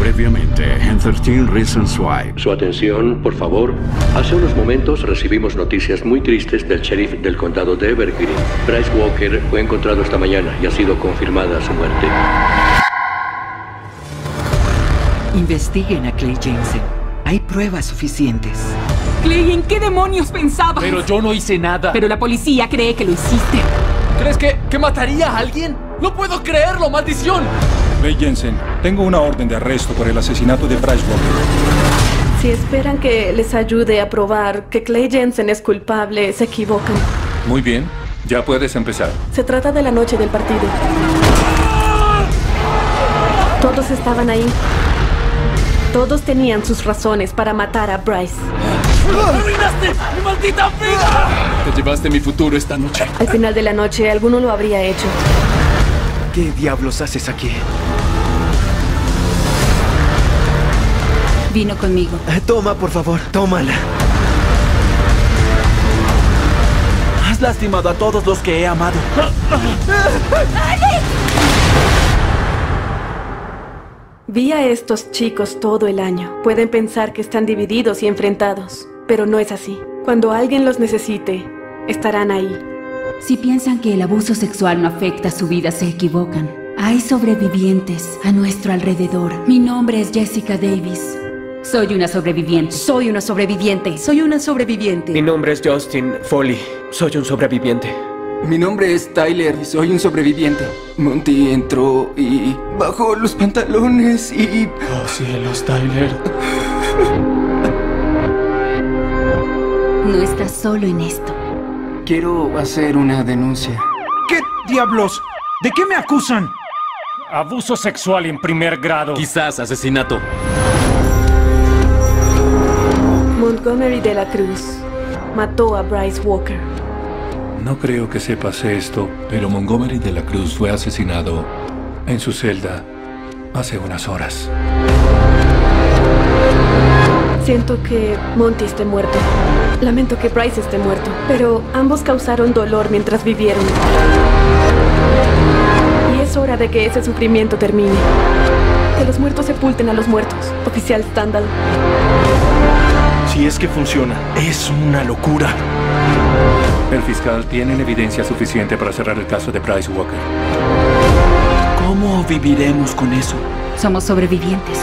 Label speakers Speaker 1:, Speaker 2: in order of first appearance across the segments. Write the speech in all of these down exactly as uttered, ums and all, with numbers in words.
Speaker 1: Previamente en trece Reasons Why.
Speaker 2: Su atención, por favor. Hace unos momentos recibimos noticias muy tristes del sheriff del condado de Evergreen. Bryce Walker fue encontrado esta mañana y ha sido confirmada su muerte.
Speaker 3: Investiguen a Clay Jensen. Hay pruebas suficientes.
Speaker 4: Clay, ¿en qué demonios pensabas?
Speaker 5: Pero yo no hice nada.
Speaker 4: Pero la policía cree que lo hiciste.
Speaker 5: ¿Crees que, que mataría a alguien? ¡No puedo creerlo, maldición!
Speaker 6: Clay Jensen, tengo una orden de arresto por el asesinato de Bryce Walker.
Speaker 7: Si esperan que les ayude a probar que Clay Jensen es culpable, se equivocan.
Speaker 6: Muy bien, ya puedes empezar.
Speaker 7: Se trata de la noche del partido. Todos estaban ahí. Todos tenían sus razones para matar a Bryce.
Speaker 5: ¡Arruinaste mi maldita vida! Te llevaste mi futuro esta noche.
Speaker 7: Al final de la noche, alguno lo habría hecho.
Speaker 8: ¿Qué diablos haces aquí?
Speaker 4: Vino conmigo.
Speaker 8: Toma, por favor, tómala. Has lastimado a todos los que he amado.
Speaker 7: Vi a estos chicos todo el año. Pueden pensar que están divididos y enfrentados, pero no es así. Cuando alguien los necesite, estarán ahí.
Speaker 9: Si piensan que el abuso sexual no afecta su vida, se equivocan. Hay sobrevivientes a nuestro alrededor. Mi nombre es Jessica Davis. Soy una sobreviviente.
Speaker 7: Soy una sobreviviente. Soy una sobreviviente.
Speaker 10: Mi nombre es Justin Foley. Soy un sobreviviente.
Speaker 11: Mi nombre es Tyler y soy un sobreviviente. Monty entró y bajó los pantalones y...
Speaker 5: Oh, cielos, Tyler.
Speaker 9: No estás solo en esto.
Speaker 11: Quiero hacer una denuncia.
Speaker 6: ¿Qué diablos? ¿De qué me acusan?
Speaker 12: Abuso sexual en primer grado.
Speaker 5: Quizás asesinato.
Speaker 7: Montgomery de la Cruz mató a Bryce Walker.
Speaker 6: No creo que sepas esto, pero Montgomery de la Cruz fue asesinado en su celda hace unas horas.
Speaker 7: Siento que Monty esté muerto. Lamento que Bryce esté muerto. Pero ambos causaron dolor mientras vivieron. Y es hora de que ese sufrimiento termine. Que los muertos sepulten a los muertos. Oficial Standal.
Speaker 8: Si es que funciona, es una locura.
Speaker 6: El fiscal tiene evidencia suficiente para cerrar el caso de Bryce Walker.
Speaker 8: ¿Cómo viviremos con eso?
Speaker 9: Somos sobrevivientes.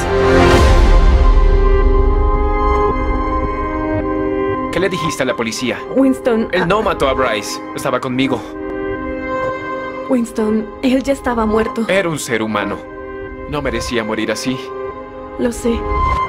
Speaker 10: ¿Qué le dijiste a la policía?
Speaker 7: Winston...
Speaker 10: Él no mató a Bryce. Estaba conmigo.
Speaker 7: Winston, él ya estaba muerto.
Speaker 10: Era un ser humano. No merecía morir así.
Speaker 7: Lo sé.